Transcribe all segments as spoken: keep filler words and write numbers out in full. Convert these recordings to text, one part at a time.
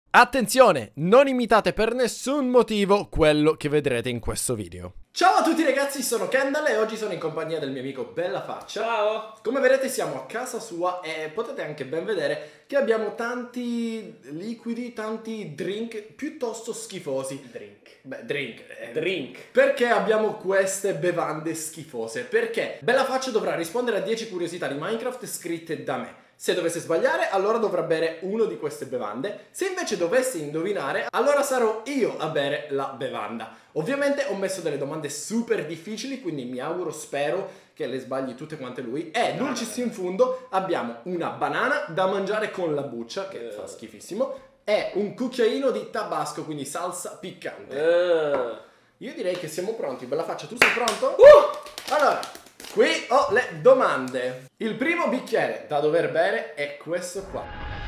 Attenzione, non imitate per nessun motivo quello che vedrete in questo video. Ciao a tutti ragazzi, sono Kendall e oggi sono in compagnia del mio amico Bellafaccia. Ciao! Come vedete siamo a casa sua e potete anche ben vedere che abbiamo tanti liquidi, tanti drink piuttosto schifosi. Drink. Beh, drink. Eh, Drink. Perché abbiamo queste bevande schifose? Perché Bellafaccia dovrà rispondere a dieci curiosità di Minecraft scritte da me. Se dovesse sbagliare, allora dovrà bere uno di queste bevande. Se invece dovesse indovinare, allora sarò io a bere la bevanda. Ovviamente ho messo delle domande super difficili, quindi mi auguro, spero che le sbagli tutte quante lui. E dulcis in fundo abbiamo una banana da mangiare con la buccia, che uh. fa schifissimo, e un cucchiaino di tabasco, quindi salsa piccante. Uh. Io direi che siamo pronti. Bellafaccia, tu sei pronto? Uh. Allora, qui ho le domande. Il primo bicchiere da dover bere è questo qua.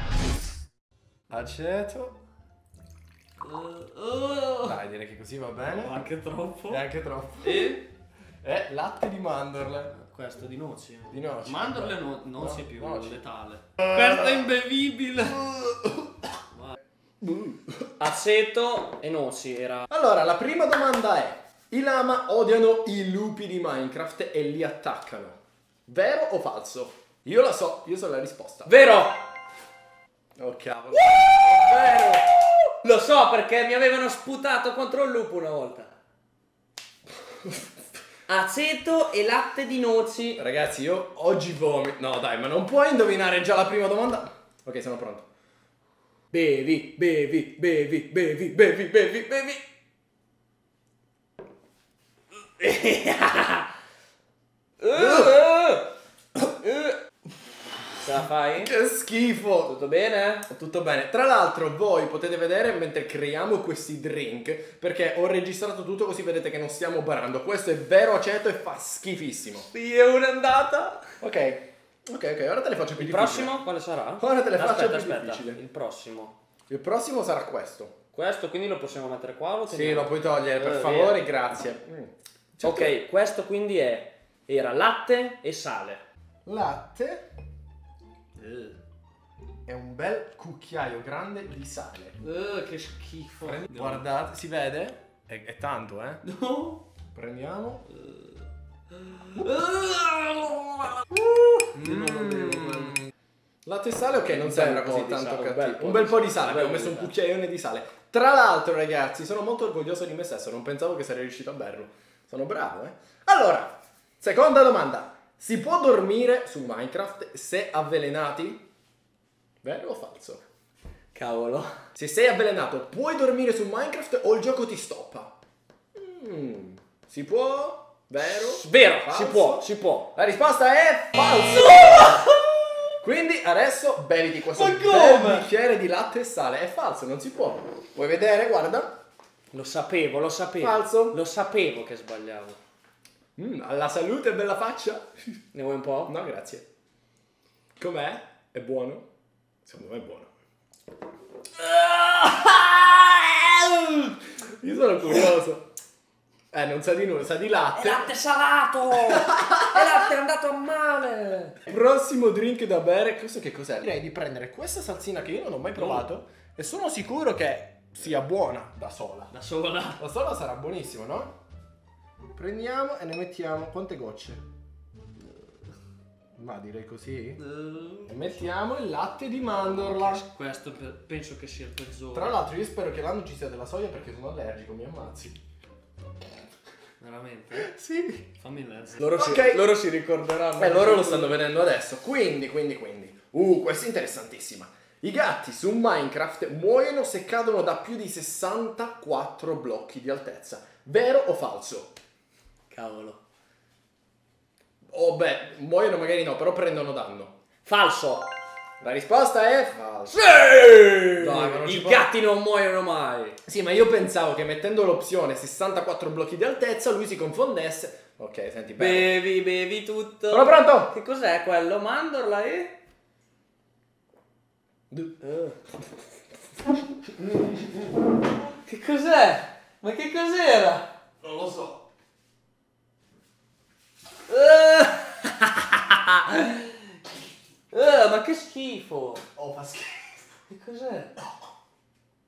Aceto. Uh, uh. Dai, direi che così va bene. Anche troppo. E anche troppo. E? E latte di mandorle. Questo di noci. Di noci. Mandorle no, noci No, è più noci. letale. Questo è imbevibile. Aceto e noci era. Allora, la prima domanda è: i lama odiano i lupi di Minecraft e li attaccano. Vero o falso? Io la so, io so la risposta. Vero! Oh cavolo. Uh! Vero! Lo so perché mi avevano sputato contro il lupo una volta. Aceto e latte di noci. Ragazzi, io oggi vomito. No, dai, ma non puoi indovinare già la prima domanda? Ok, sono pronto. Bevi, bevi, bevi, bevi, bevi, bevi, bevi. Ce la fai? Che schifo. Tutto bene? Tutto bene. Tra l'altro voi potete vedere mentre creiamo questi drink, perché ho registrato tutto così vedete che non stiamo barando. Questo è vero aceto e fa schifissimo. Sì, è un'andata. Ok, ok, ok, ora te le faccio più Il difficili. prossimo quale sarà? Ora te le faccio Aspetta, più aspetta. difficili. Il prossimo. Il prossimo sarà questo. Questo quindi lo possiamo mettere qua o lo Sì, teniamo? lo puoi togliere, per Eh, favore, via. grazie. Mm. Ok, questo quindi è era latte e sale. Latte è un bel cucchiaio grande di sale. Uh, che schifo. Prendi- Guardate, si vede? È, è tanto, eh? No. Prendiamo. Uh, non lo bevo. Latte e sale, ok, non Un sembra bel po' così di tanto sale, un cattivo. bel po' Un bel di po' di sale, sale, un abbiamo bel messo un po' di cucchiaione di sale. Tra l'altro, ragazzi, sono molto orgoglioso di me stesso, non pensavo che sarei riuscito a berlo. Sono bravo, eh? Allora, seconda domanda. Si può dormire su Minecraft se avvelenati? Vero o falso? Cavolo. Se sei avvelenato, puoi dormire su Minecraft o il gioco ti stoppa? Mm, si può? Vero? Vero, Falso? si può, si può. La risposta è falso! Quindi adesso beviti questo Ma bel come? bicchiere di latte e sale. È falso, non si può. Vuoi vedere? Guarda. Lo sapevo, lo sapevo. Falso? Lo sapevo che sbagliavo. Mm, alla salute, bella faccia. Ne vuoi un po'? No, grazie. Com'è? È buono? Secondo me è buono. Io sono curioso. Eh, non sa di nulla, sa di È latte. latte salato! È latte andato a male! Prossimo drink da bere, questo che cos'è? Direi di prendere questa salsina che io non ho mai provato e sono sicuro che sia buona da sola. Da sola. Da sola sarà buonissimo, no? Prendiamo e ne mettiamo quante gocce? Ma direi così. E mettiamo il latte di mandorla. Questo pe- penso che sia il peggiore. Tra l'altro io spero che l'anno ci sia della soia perché sono allergico, mi ammazzi. Veramente? Sì. Fammi leggere. Loro, Ok. si, loro si ricorderanno. E loro lo stanno vedendo adesso. Quindi, quindi, quindi. Uh, questa è interessantissima. I gatti su Minecraft muoiono se cadono da più di sessantaquattro blocchi di altezza. Vero o falso? Cavolo. Oh beh, muoiono magari no, però prendono danno. Falso. La risposta è falso. Sì! Dai, ma non ci I può- gatti non muoiono mai. Sì, ma io pensavo che mettendo l'opzione sessantaquattro blocchi di altezza lui si confondesse. Ok, senti, bene. Bevi, bevi tutto. Sono pronto? Che cos'è quello? Mandorla e... Che cos'è? Ma che cos'era? Non lo so. Uh, uh, ma che schifo! Oh, fa schifo. Che cos'è?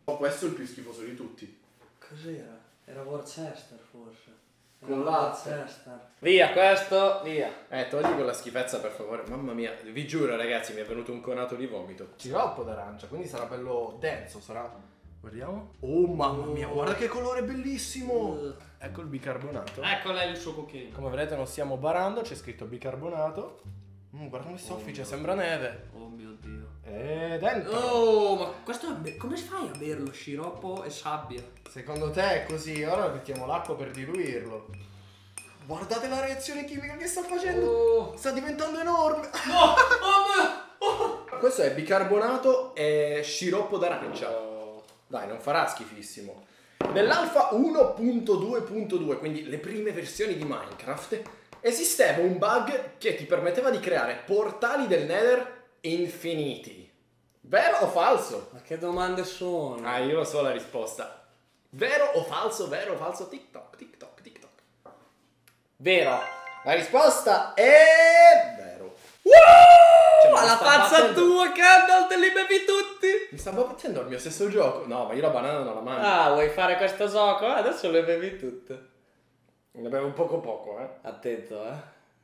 Oh, questo è il più schifoso di tutti. Cos'era? Era Worcester forse. Con Era latte. Worcester. Via questo, via. Eh, togli quella schifezza per favore. Mamma mia, vi giuro ragazzi, mi è venuto un conato di vomito. Sciroppo d'arancia, quindi sarà bello denso, sarà... Guardiamo. Oh mamma mia, guarda che colore bellissimo. Uh. Ecco il bicarbonato. Ecco lei il suo cucchiaino. Come vedete non stiamo barando, c'è scritto bicarbonato. Mm, guarda come soffice, Oh, sembra neve. Oh mio dio. E dentro. Oh, ma questo è be- come fai a berlo? Sciroppo e sabbia. Secondo te è così? Ora mettiamo l'acqua per diluirlo. Guardate la reazione chimica che sta facendo. Oh. Sta diventando enorme. No! Oh, oh. Questo è bicarbonato e sciroppo d'arancia. Oh. Dai, non farà schifissimo. Nell'alfa uno punto due punto due, quindi le prime versioni di Minecraft, esisteva un bug che ti permetteva di creare portali del Nether infiniti. Vero o falso? Ma che domande sono? Ah, io lo so la risposta. Vero o falso, vero o falso? TikTok, TikTok, TikTok. Vero. La risposta è... vero. Cioè, Ma mi la sta pazza battendo- tua, Candle, te li bevi tutti? Mi sta battendo il mio stesso gioco. No, ma io la banana non la mangio. Ah, vuoi fare questo gioco? Ah, adesso le bevi tutte. Ne bevo poco poco, eh. Attento, eh.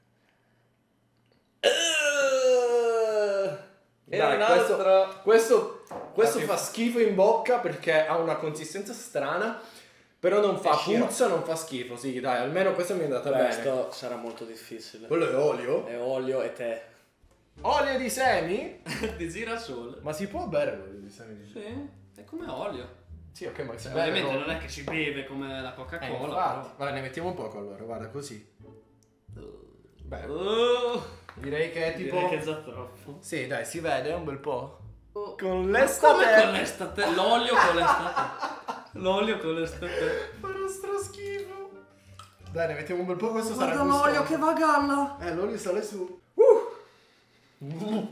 E Dai, un questo, altro. questo, questo Ah, sì. fa schifo in bocca perché ha una consistenza strana, però non fa È sciroppo. puzza, non fa schifo. Sì, dai, almeno questo mi è andata bene. Questo sarà molto difficile. Quello è olio? È olio e tè. Olio di semi? Di girasole. Ma si può bere l'olio di semi? Di... Sì, è come olio. Sì, ok, ma si Cioè, beve ovviamente l'olio? non è che si beve come la Eh, Coca-Cola. infatti. Vabbè, ne mettiamo un poco allora, guarda, così. però. Beh, Oh, direi che è tipo... direi che è già troppo. Sì, dai, si vede un bel po'. Oh. Con Ma l'estate. come con l'estate? L'olio con l'estate. L'olio con l'estate. Farò stra schifo. Dai, ne mettiamo un bel po', questo sarà Guarda l'olio gustoso. che va a galla. Eh, l'olio sale su. Uh.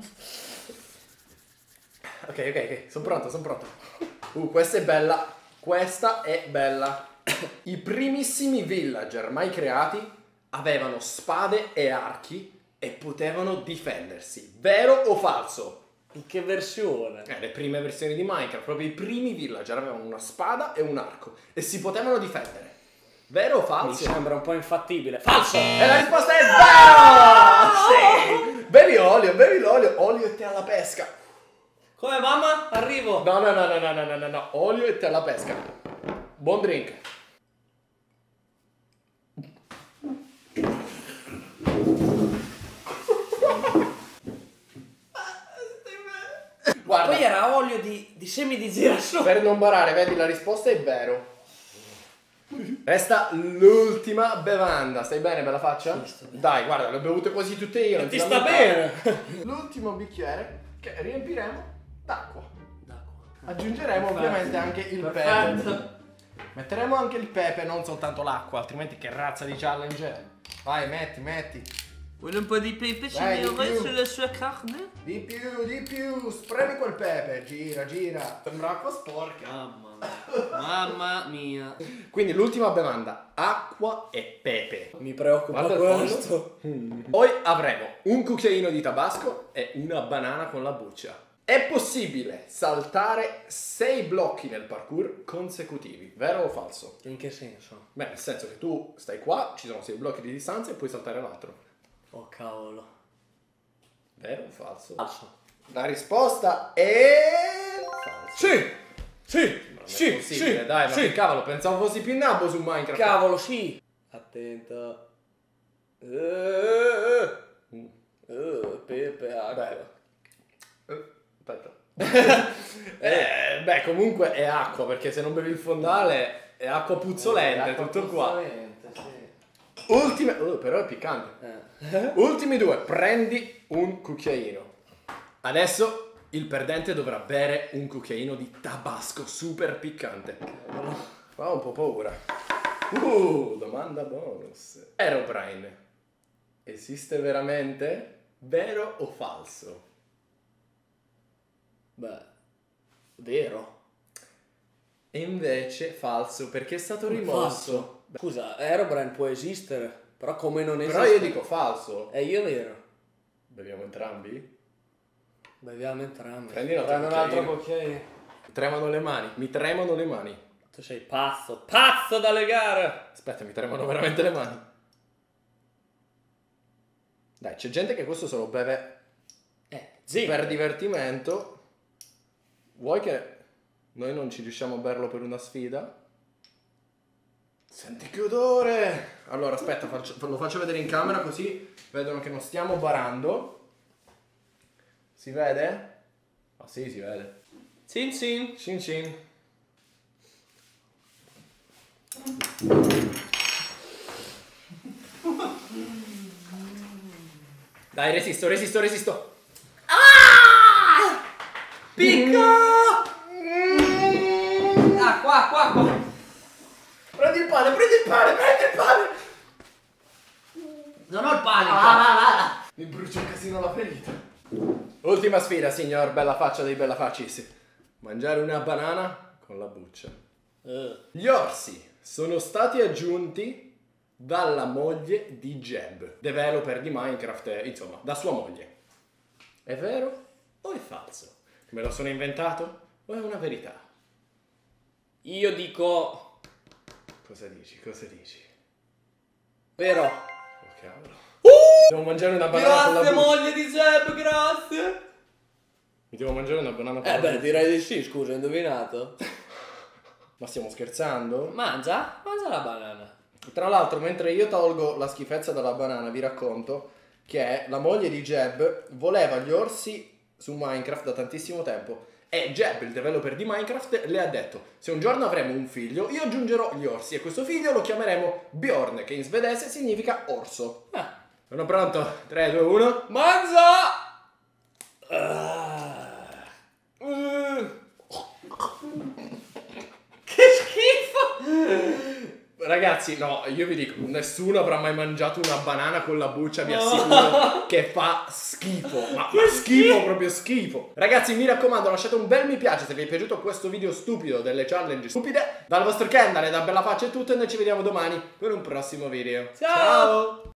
Ok, ok, ok, sono pronto, sono pronto. Uh, questa è bella. Questa è bella. I primissimi villager mai creati avevano spade e archi e potevano difendersi. Vero o falso? In che versione? Eh, le prime versioni di Minecraft, proprio i primi villager avevano una spada e un arco e si potevano difendere. Vero o Mi falso? sembra un po' infattibile. Falso! E la risposta è vero! Sì! Bevi olio, bevi l'olio, olio e tè alla pesca. Come mamma? Arrivo! No, no, no, no, no, no, no, no, no, olio e tè alla pesca. Buon drink. Guarda, Poi era olio di, di semi di girasole. per non barare, vedi, la risposta è vero. Resta l'ultima bevanda. Stai bene, bella faccia? Sì, sto bene. Dai, guarda, le ho bevute quasi tutte io. non Ti lamentare. sta bene! L'ultimo bicchiere che riempiremo d'acqua. D'acqua. Aggiungeremo Perfetto. ovviamente anche il pepe. Perfetto. Metteremo anche il pepe, non soltanto l'acqua, altrimenti che razza di challenge è? Vai, metti, metti. Vuoi un po' di pepe Dai, di più. sulla sua carne? Di più, di più, spremi quel pepe, gira, gira. Sembra acqua sporca. Mamma mia. Mamma mia. Quindi l'ultima bevanda, acqua e pepe. Mi preoccupa Guarda il questo. Poi avremo un cucchiaino di tabasco e una banana con la buccia. È possibile saltare sei blocchi nel parkour consecutivi, vero o falso? In che senso? Beh, nel senso che tu stai qua, ci sono sei blocchi di distanza e puoi saltare l'altro. Oh cavolo. Vero o falso? Falso. La risposta è... falso. Sì! Sì! Non è Sì! possibile, Sì! dai, ma sì. che cavolo, pensavo fossi più nabbo su Minecraft. Cavolo, sì! Attento. Uh, uh, pepe, acqua. Beh. Eh, aspetta. eh, beh, comunque è acqua, perché se non bevi il fondale è acqua puzzolente, è Acqua tutto qua. puzzolente, sì. Ultime... Oh, però è piccante. Eh. Ultimi due, prendi un cucchiaino. Adesso il perdente dovrà bere un cucchiaino di tabasco super piccante. Fa un po' paura. Uh, domanda bonus. Herobrine esiste veramente? Vero o falso? Beh, vero. E invece falso, perché è stato rimosso. Beh, Scusa, Herobrine può esistere, però come non esiste? però io dico falso. E io vero. Beviamo entrambi? Beviamo entrambi. Prendi un altro Prendi un altro cucchiaino. cucchiaino. Mi tremano le mani, mi tremano le mani. Tu sei pazzo, pazzo da legare. Aspetta, mi tremano veramente le mani. Dai, c'è gente che questo se lo beve Eh, zitto. per divertimento. Vuoi che noi non ci riusciamo a berlo per una sfida? Senti che odore! Allora, aspetta, faccio, lo faccio vedere in camera così vedono che non stiamo barando. Si vede? Ah sì, si vede. Cin cin. Cin cin. Dai, resisto, resisto, resisto. Ah! Picco! Ah, qua, qua, qua. Prendi il pane, prendi il pane, prendi il pane. Non ho il panico. Ah, mi brucia un casino la ferita. Ultima sfida, signor Bella Faccia dei Bella Faccis. Mangiare una banana con la buccia. Uh. Gli orsi sono stati aggiunti dalla moglie di Jeb, developer di Minecraft, insomma, da sua moglie. È vero o è falso? Me lo sono inventato o è una verità? Io dico Cosa dici? Cosa dici? vero. Oh cavolo. Devo mangiare una banana con la Grazie buccia. moglie di Jeb, grazie. Mi devo mangiare una banana con Eh la beh, buccia. direi di sì, scusa, hai indovinato. Ma stiamo scherzando? Mangia, mangia la banana. Tra l'altro, mentre io tolgo la schifezza dalla banana, vi racconto che la moglie di Jeb voleva gli orsi su Minecraft da tantissimo tempo. E Jeb, il developer di Minecraft, le ha detto: se un giorno avremo un figlio, io aggiungerò gli orsi e questo figlio lo chiameremo Bjorn, che in svedese significa orso. Ah. Sono pronto? tre, due, uno. Mangia! Ah. Mm. Che schifo! Ragazzi, no, io vi dico, nessuno avrà mai mangiato una banana con la buccia, vi assicuro che fa schifo, ma, ma schifo, proprio schifo. Ragazzi, mi raccomando, lasciate un bel mi piace se vi è piaciuto questo video stupido delle challenge stupide. Dal vostro Kendall e da Bella Faccia è tutto e noi ci vediamo domani per un prossimo video. Ciao!